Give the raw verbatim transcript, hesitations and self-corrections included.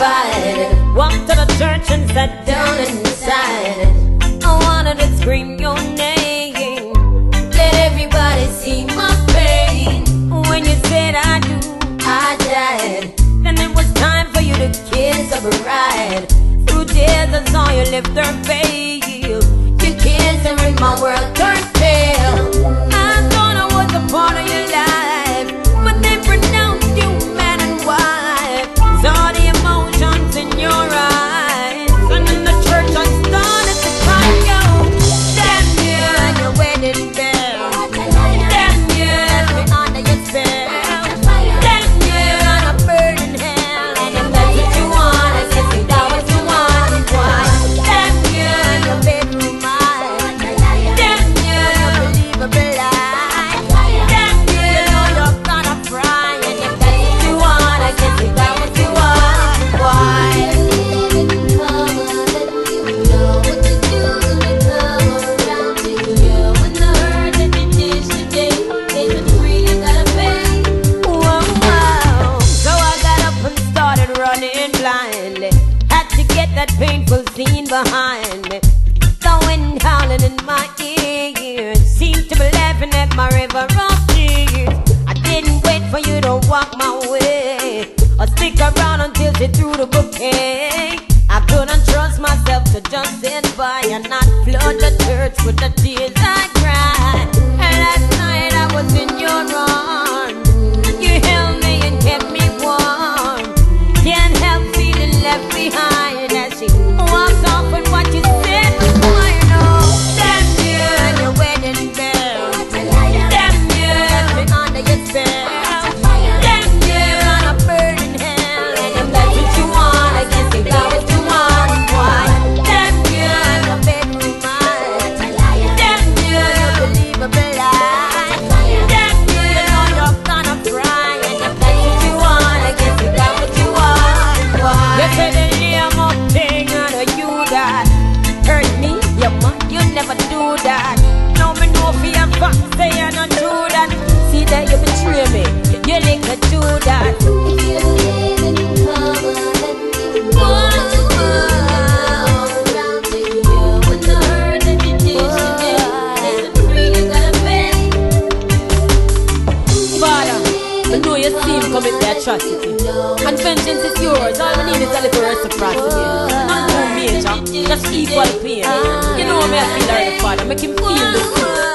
pride. Walked to the church and sat down inside. I wanted to scream your name, let everybody see my pain. When you said I do, I died. Then it was time for you to kiss a bride. Through tears I saw you lift her veil. You kissed and made my world turn pale. I thought I was a part of your life, but they pronounced you man and wife. Saw the emotions in your eyes, and in the church I started to cry. Yo, damn you and your wedding bell. Damn you left me under your spell. Damn you on a burning hell. And if that's what you want, I guess if that what you want, why? Damn you and your bedroom light. Damn you unbelievable lie. Damn you, you know you're gonna cry. And if that's what you want, I guess if that what you want, why? Whoa, whoa. So I got up and started running blindly. Had to get that painful scene behind me. The wind howling in my ears seemed to be laughing at my river of tears. I didn't wait for you to walk my way or stick around until she threw the bouquet. I couldn't trust myself to just sit by and not flood the church with the tears I cried. And last night I was in your arms. You held me and kept me warm. Can't help feeling left behind as she walks off with what you said was mine. Oh, damn you and your wedding bell. Damn you left me under your spell. Damn you on a burning hell. And if that's what you want, I guess if that's what you want, why? Damn you and your bedroom light. Damn you unbelievable lie. Damn you, you know you're gonna cry. And if that's what you want, I guess if that's what you want, why? You said the name of thing and you that hurt me, yeah man, you'd never do that. Now me know for your fact, say you not do that. See that you betray me, you little do that. Father, I know you see him commit the atrocity, and vengeance is yours. All we need is a little reciprocity. Not too major, just equal pain. You know me, I feel like the Father, make him feel the same.